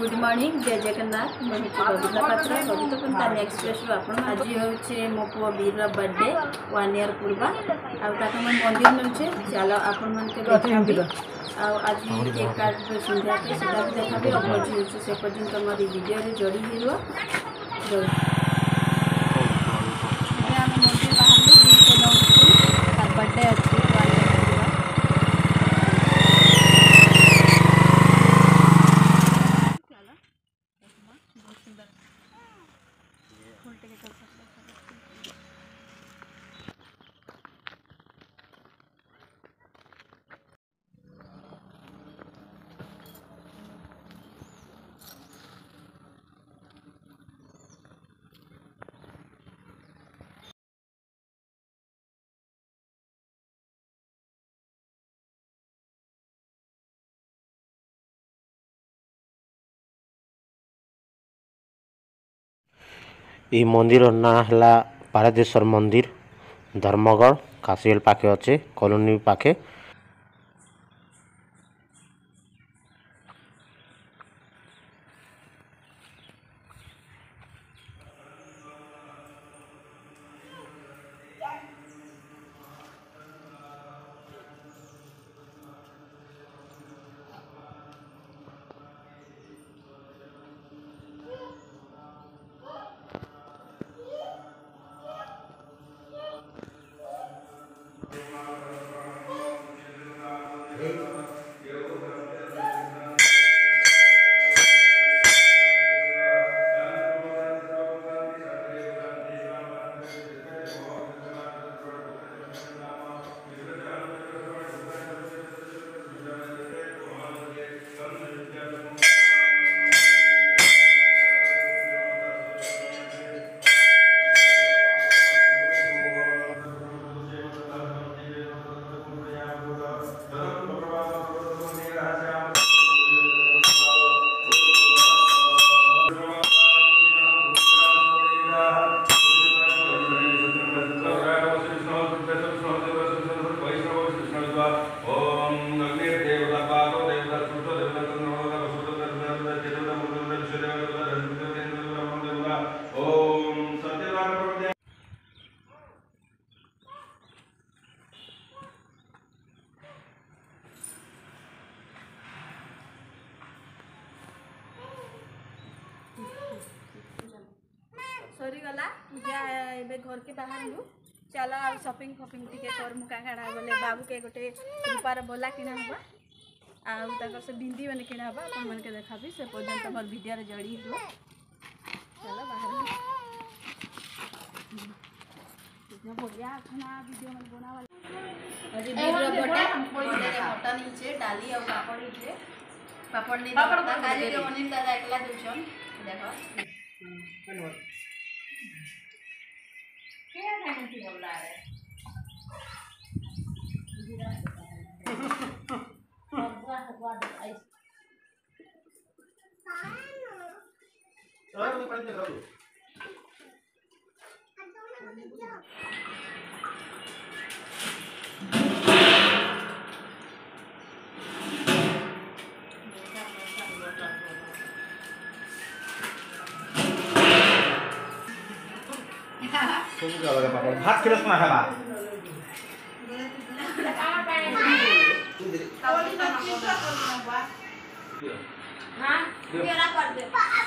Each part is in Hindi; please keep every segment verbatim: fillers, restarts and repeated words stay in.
गुड मॉर्निंग जय जगन्नाथ मैं बबिता पात्र बबिता तापन तानया एक्सप्रेस आपण आज होचे मो पु वीर बर्थडे वन ईयर पूर्वा आउ मंदिर नौचे चलो आपण मन के देखबी आज केक काट संध्या के सीधा देखबी और भोजी होचे से पर्यंत हमारी वीडियो रे जोड़ी हिरो हम मंदिर बाहर में वीर के नौ स्कूल बर्थडे अछि ये मंदिर ना है पारदेश्वर मंदिर धर्मगढ़ काशील पाखे अच्छे कॉलोनी पाखे सरी गला पूजा एबे घर के बाहर लु चलो आ शॉपिंग फॉपिंग टिके कर मुका काढा बोले बाबू के गोटे रूपार बोला किना हबा आ तकर से बिंदी बने किना हबा अपन मन के देखाबी से पर्यंत हमर वीडियो रे जड़ी हो चलो बाहर इतना बढ़िया खाना वीडियो में बनावा अरे वीर बर्थडे मटन नीचे डाली और पापड़ नीचे पापड़ नहीं पापड़ काली के अनिल दादा एकला दुछन देखो क्या खाने की बोल रहा है भात खिलस ना है बात हां केरा कर दे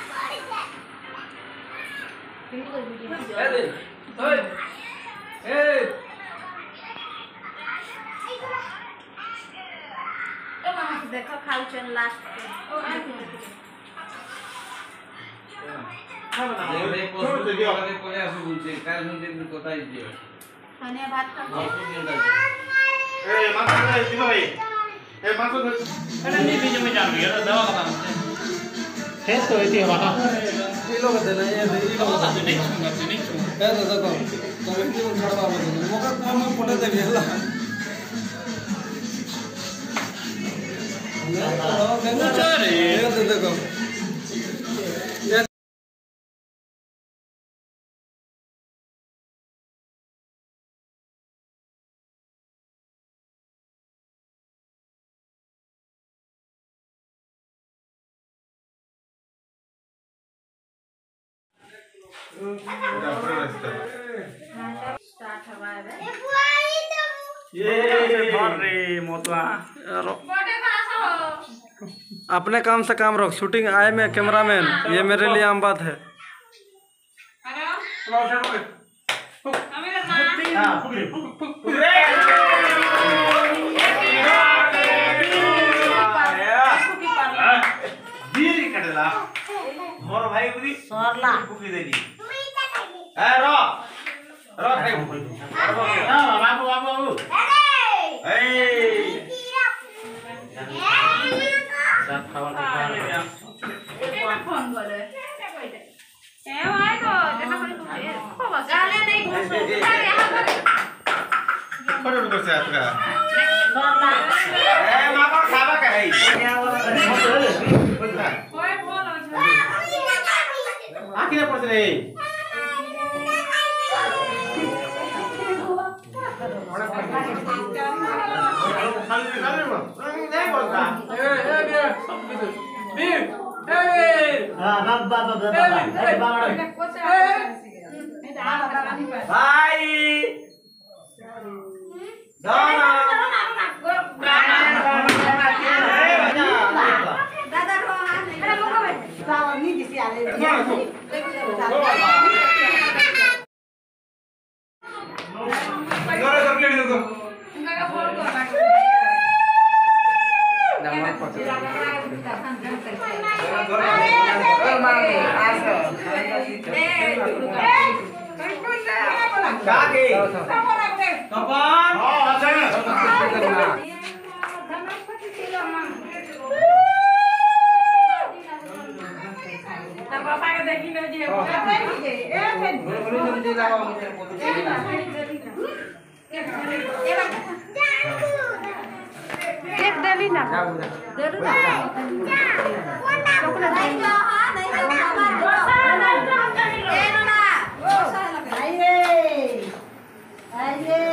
ए दे ओए ए ए मामा देखो खाउचन लास्ट ओ देव रे पोस्ट दे दियो वाले कोले आसु बुझे काल मुझे भी कोताई दियो खाने भात खा ए मांस दे दिबो भाई ए मांस दे अरे नहीं बीच में जान गया दवा का काम है तो ऐसी है बाबा ये लोग देना ये ये लोग तो नहीं सुनगा नहीं सुनगा ए दादा को कमेटी में खड़ा बाबा मोका काम में पड़े दे गेला ना तो रे ये देखो स्टार्ट हवा है ये धर रे मोतवा अपने काम से काम रख। शूटिंग आए में कैमरामैन, ये मेरे लिए आम बात है। हां फुकरे फुकरे बीर कटला मोर भाई बुदी सरला फुकरी देली ए रो रो खाई हां बाबू बाबू बाबू ए सब खावा दे फोन करे ए भाई तो जना पर को गाले नहीं घुसो यहां पर करोड़ रुपए से आता ए मां को खावा का है कोई बोलो आखिर पर से नहीं खाली खाली नहीं बोलता ए ए बीर बीर ए हां बाबा बाबा बाबा भाई दाना दादा रो हां अरे लोग सावा नी दिसी आले जोरे जोरे के दो उनका फोन कर नंबर पकड़ काके तपन हां अच्छा पापा के देखी न जे ए फेन बोलो जल्दी लाओ मुझे फोटो चाहिए एक डेली ना जरूर ना चॉकलेट नहीं जो हां नहीं जो ए ना आइए आइए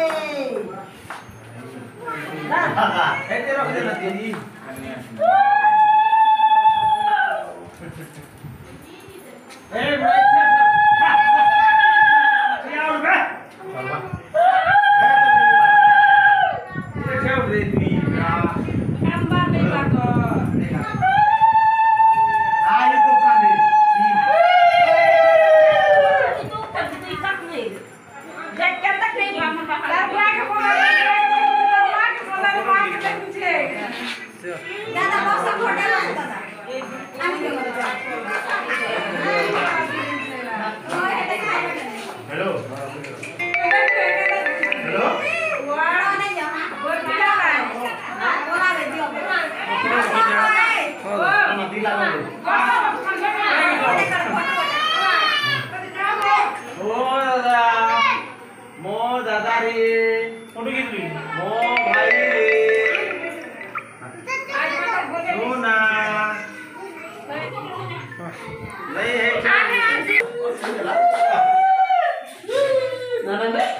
हां ऐसे रख देना दीदी ए भाई क्या हो गया चलवा ये क्या हो रही थी हम बात नहीं बात आई तो कांदे तू कभी तक नहीं देख के तक नहीं हम बाहर बुला के बोला बुला के बोला बुला के पूछे दादा बहुत सब होटल आता था हेलो हेलो वाड़ा नहीं जा बोल दिया है बोला दे दियो हम दिला दे ओ दादा मो दादा रे फोटो कितली मो भाई रे सोना नहीं है ना ना ना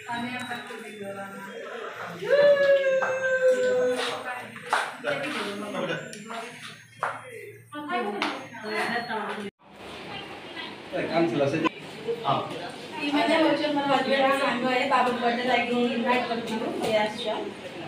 काम चला से हां ಈ ಮನೆ ಹೋಚರ್ ಮನ ಮದುವೆ ಸಂಘ ಬಾಬಾ ಬರ್ತ್ಡೇ ಲಾಗಿ ಇನ್ವೈಟ್ ಮಾಡ್ತಿದ್ರು ಯಾಸ್ಚ